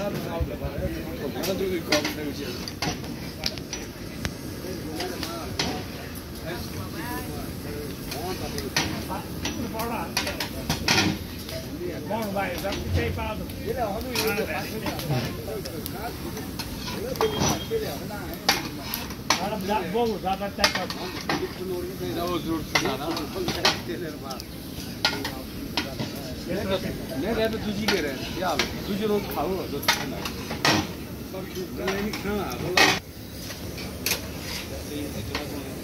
मैं रहते तुझी ले रहे हैं यार तुझे रोज खाओ तो खाना नहीं खाना